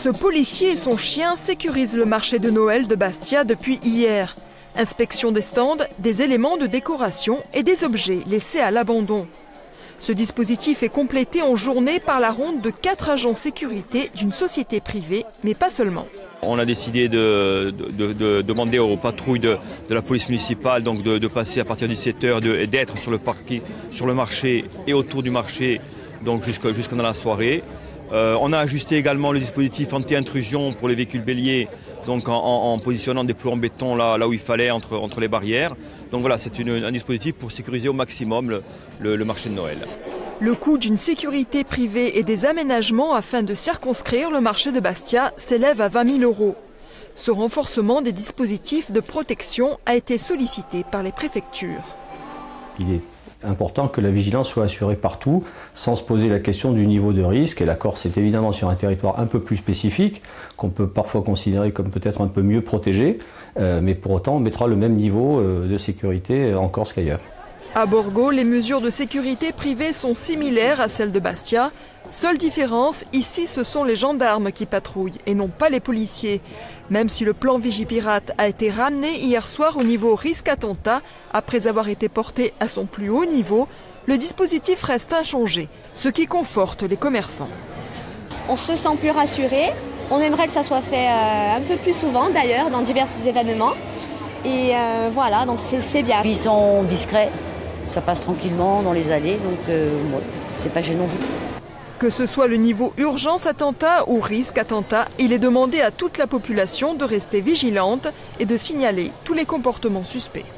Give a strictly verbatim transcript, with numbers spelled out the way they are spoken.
Ce policier et son chien sécurisent le marché de Noël de Bastia depuis hier. Inspection des stands, des éléments de décoration et des objets laissés à l'abandon. Ce dispositif est complété en journée par la ronde de quatre agents sécurité d'une société privée, mais pas seulement. On a décidé de, de, de demander aux patrouilles de, de la police municipale donc de, de passer à partir de dix-sept heures et d'être sur le parking, sur le marché et autour du marché donc jusqu'à jusqu'à dans la soirée. Euh, on a ajusté également le dispositif anti-intrusion pour les véhicules béliers, donc en, en, en positionnant des plots en béton là, là où il fallait entre, entre les barrières. Donc voilà, c'est une, un dispositif pour sécuriser au maximum le, le, le marché de Noël. Le coût d'une sécurité privée et des aménagements afin de circonscrire le marché de Bastia s'élève à vingt mille euros. Ce renforcement des dispositifs de protection a été sollicité par les préfectures. Il est important que la vigilance soit assurée partout, sans se poser la question du niveau de risque. Et la Corse est évidemment sur un territoire un peu plus spécifique, qu'on peut parfois considérer comme peut-être un peu mieux protégé, euh, mais pour autant on mettra le même niveau euh, de sécurité en Corse qu'ailleurs. À Borgo, les mesures de sécurité privée sont similaires à celles de Bastia. Seule différence, ici ce sont les gendarmes qui patrouillent et non pas les policiers. Même si le plan Vigipirate a été ramené hier soir au niveau risque attentat, après avoir été porté à son plus haut niveau, le dispositif reste inchangé, ce qui conforte les commerçants. On se sent plus rassuré. On aimerait que ça soit fait euh, un peu plus souvent d'ailleurs, dans divers événements. Et euh, voilà, donc c'est bien. Puis ils sont discrets, ça passe tranquillement dans les allées, donc euh, ouais, c'est pas gênant du tout. Que ce soit le niveau urgence attentat ou risque attentat, il est demandé à toute la population de rester vigilante et de signaler tous les comportements suspects.